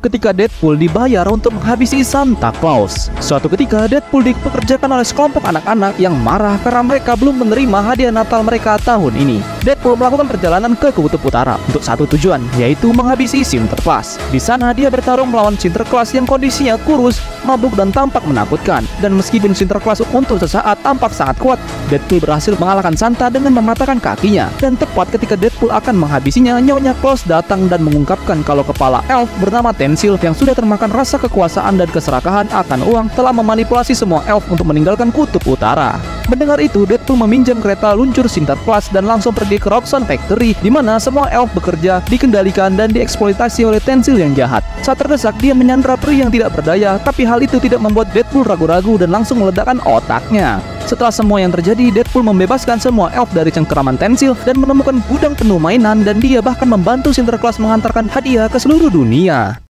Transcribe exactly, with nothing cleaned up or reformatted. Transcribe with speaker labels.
Speaker 1: ketika Deadpool dibayar untuk menghabisi Santa Claus. Suatu ketika, Deadpool dipekerjakan oleh sekelompok anak-anak yang marah karena mereka belum menerima hadiah Natal mereka tahun ini. Deadpool melakukan perjalanan ke Kutub Utara untuk satu tujuan, yaitu menghabisi Sinterklas. Di sana, dia bertarung melawan Sinterklas yang kondisinya kurus, mabuk, dan tampak menakutkan. Dan meskipun Sinterklas untuk sesaat tampak sangat kuat, Deadpool berhasil mengalahkan Santa dengan mematahkan kakinya. Dan tepat ketika Deadpool akan menghabisinya, Nyonya Claus datang dan mengungkapkan kalau kepala elf bernama Tensil yang sudah termakan rasa kekuasaan dan keserakahan akan uang telah memanipulasi semua elf untuk meninggalkan Kutub Utara. Mendengar itu, Deadpool meminjam kereta luncur Sinterklas dan langsung pergi ke Roxxon Factory, di mana semua elf bekerja, dikendalikan, dan dieksploitasi oleh Tensil yang jahat. Saat terdesak, dia menyandra peri yang tidak berdaya, tapi hal itu tidak membuat Deadpool ragu-ragu dan langsung meledakkan otaknya. Setelah semua yang terjadi, Deadpool membebaskan semua elf dari cengkeraman Tensil dan menemukan gudang penuh mainan, dan dia bahkan membantu Sinterklas mengantarkan hadiah ke seluruh dunia.